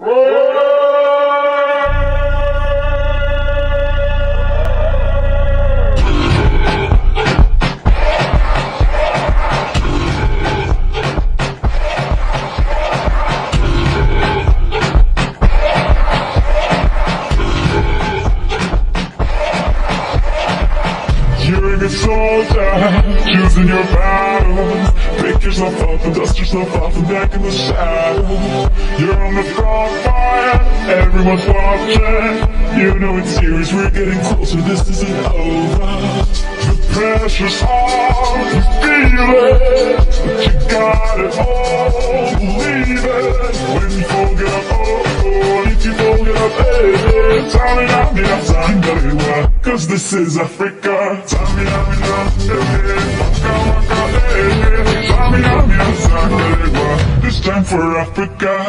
You're a good soldier, choosing your battles. Pick yourself up and dust yourself off and back in the saddle. You're on the front line, everyone's watching. You know it's serious, we're getting closer, this isn't over. The pressure's on, you feel it, but you got it all, believe it. When you fold it up, oh, if you fold it up, hey, Tamina, Sangalewa, cause this is Africa. Tamina, Sangalewa, this time for Africa.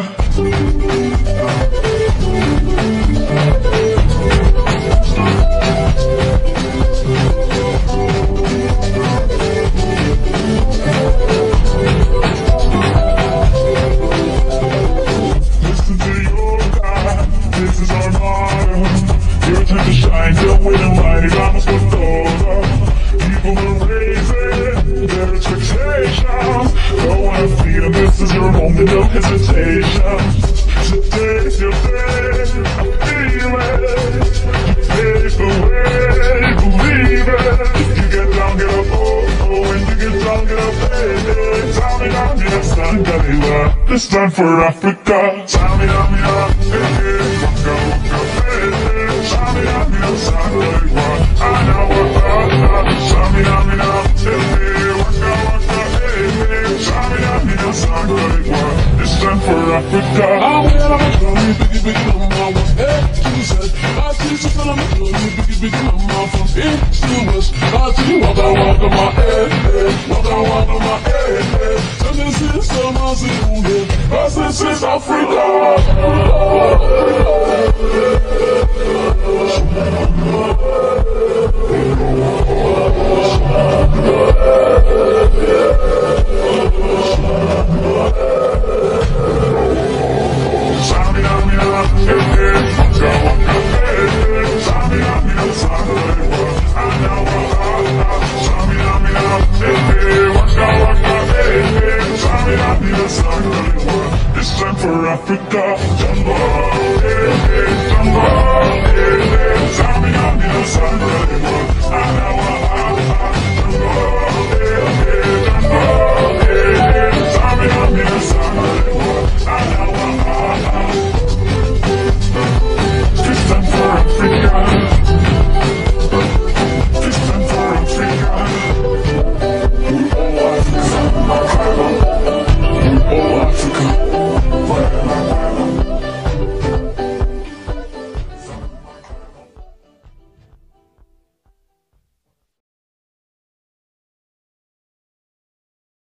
Your time to shine, don't wait in line, it almost got over. People are raising their expectations. Go on freedom, this is your moment, no hesitation. Today's your day, I feel it. You pave the way, believe it. If you get down, get up, oh, when you get down, get up, hey, Tamina, Sangalewa, this time for Africa. Tamina, hey, waka, waka, hey, Tamina, Sangalewa, I know Tamina, hey, waka, waka, hey, Tamina, Sangalewa, this time for Africa. I'm biggie, mama, hey, to the set. I see you tell me, biggie, mama, from east to west. I see you walk my head, walk my head. Tell me, see someone see who here, cause this is Africa. This time for Africa. Jumbo, Jumbo, Tamina, Sangalewa, I know